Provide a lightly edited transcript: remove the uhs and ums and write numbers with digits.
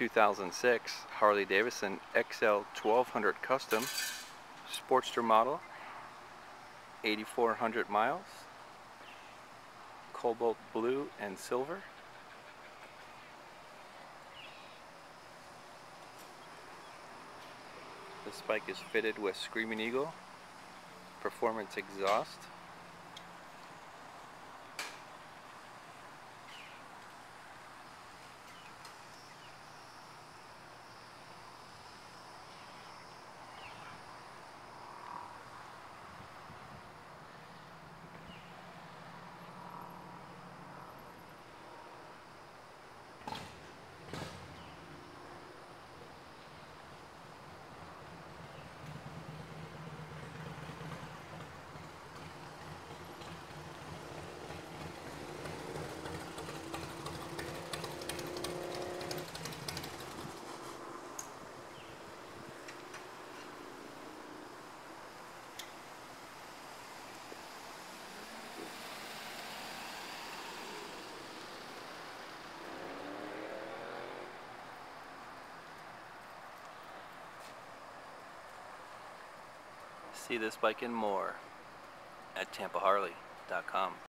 2006 Harley-Davidson Xl1200 Custom Sportster model, 8,400 miles, cobalt blue and silver. This bike is fitted with Screaming Eagle performance exhaust. See this bike and more at TampaHarley.com.